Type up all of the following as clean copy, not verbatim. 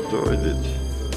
Дојдете.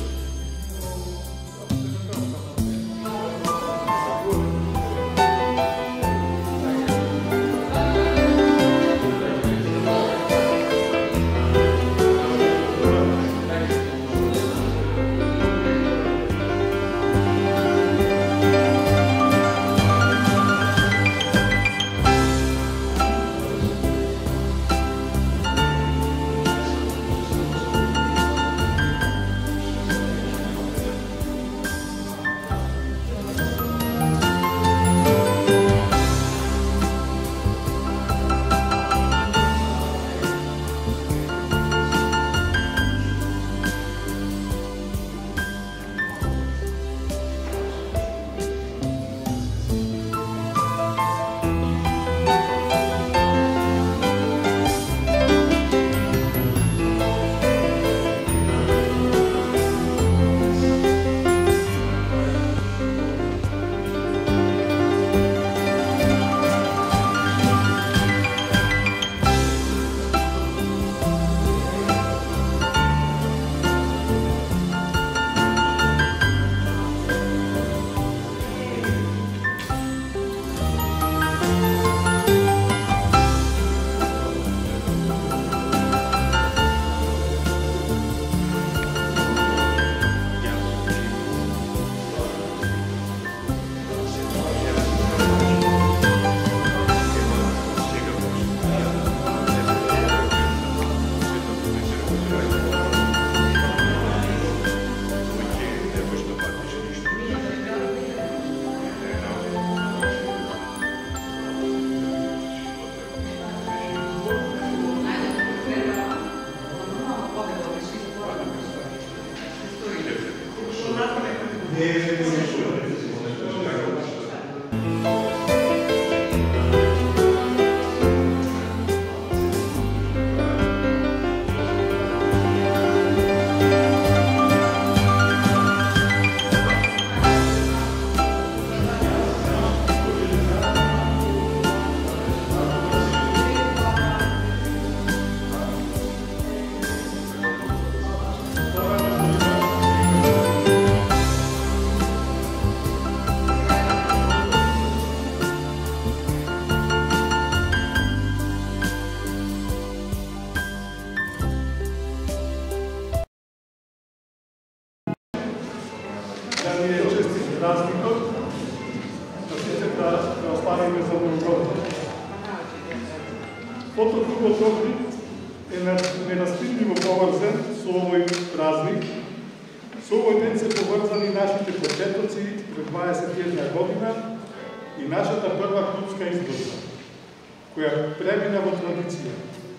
Фотоклубот Охрид е нерастинливо поврзан со овој празник. Со овој ден се поврзани нашите почетоци пред 21 година и нашата прва клубска изложба, која премина во традиција.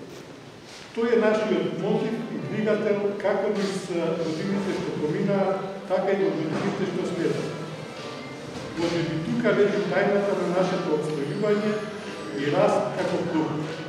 Тој е нашиот мотив и двигател како низ годините што поминаа, така и во годините што следат. Може би тука лежи тајната на нашето обстојување и раст како клуб.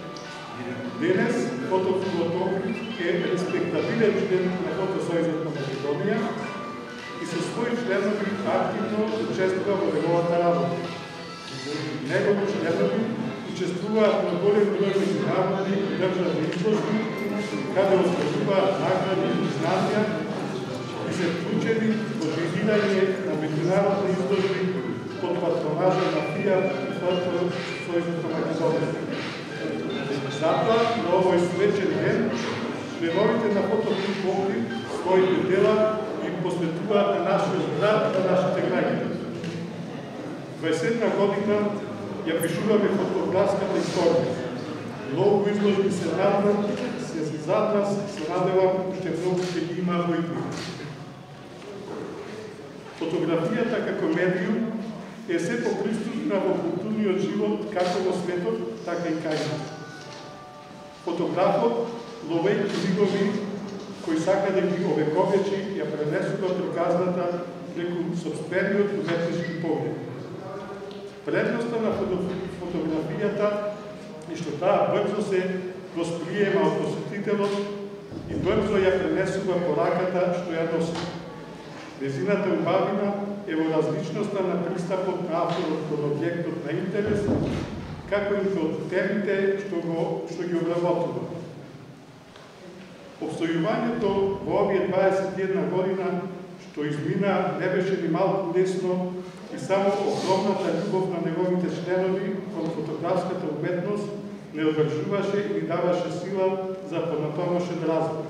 Денес, Фотоклубот Охрид е респектабилен член на Фотосојузот на Македонија и со своји членови активно учествува во неговата работа. Негови членови учествуваат на голем број меѓународни и државни изложби, каде остваруваат награди и признанија и се вклучени во организирање на меѓународни изложби под патронажа на ФИАТ и Фотосојузот на Македонија. Затоа, на овој свечен ден, членовите на Фотоклуб Охрид своите дела и посветуваат на нашиот град и на нашите граѓани. 21 година ја пишуваме фотографската историја. Многу изложби се надвор, се зад нас, се надевам, уште многу ќе ги има во игри. Фотографијата како медиум е се поприсутна во културниот живот како во светот, така и кај нас. Фотографот, ловејќи лигови кои сака да ги овековечи, ја пренесува приказната преку собствениот уметнички поглед. Предноста на фотографијата е што таа брзо се восприема од посетителот и брзо ја пренесува пораката што ја носи. Незината убавина е во различноста на пристапот на авторот кон објектот на интерес, како и од темите што ги обработува. Обстојувањето во овие 21 година што измина не беше ни малку лесно и само огромната љубов на неговите членови кон фотографската уметност не одржуваше и ни даваше сила за понатомошен развој.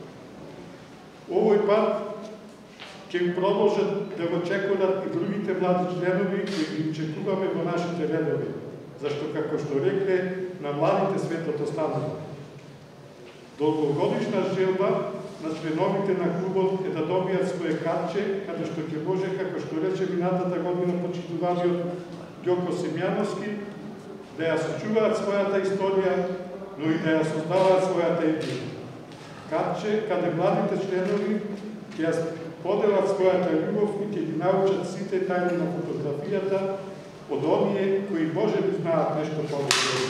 Овој пат ќе продолжат да го чекорат и другите млади членови кои ги чекуваме во нашите редови, зашто како што рекле на младите светот останува. Долгогодишна желба на членовите на клубот е да добијат своје картче, каде што ќе може, како што рече минатата година почитуваниот Ѓоко Семјановски, да ја сочуваат својата историја, но и да ја создаваат својата идеја. Картче каде младите членови ќе ја поделат својата љубов и ќе ги научат сите тајни на фотографијата од оние кои може би знаат нешто повеќе.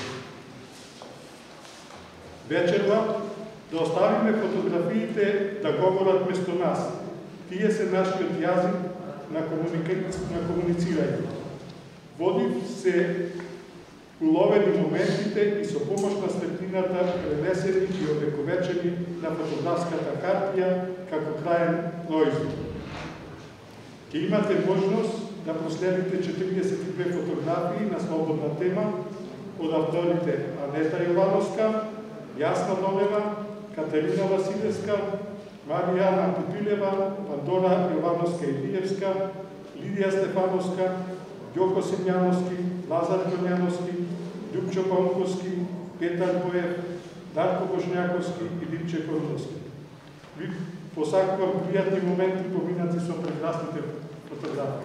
Вечерва да оставиме фотографиите да говорат место нас. Тие се нашиот јазик на комуницирање. Водив се уловени моментите и со помош на светлината пренесени и овековечени на фотографската хартија како краен производ. Ќе имате можност да проследите 42 фотографии на слободна тема од авторите Анета Јовановска, Јасна Новева, Катерина Василевска, Маријана Пипилева, Пандора Јовановска-Илиевска, Лидија Стефановска, Ѓоко Семјановски, Лазар Конјановски, Љупчо Панковски, Петар Боев, Дарко Божњаковски и Димче Кордовски. Ви посакувам пријатни моменти поминати со прекрасните фотографии.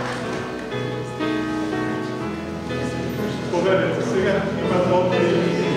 Поведете, сега има добри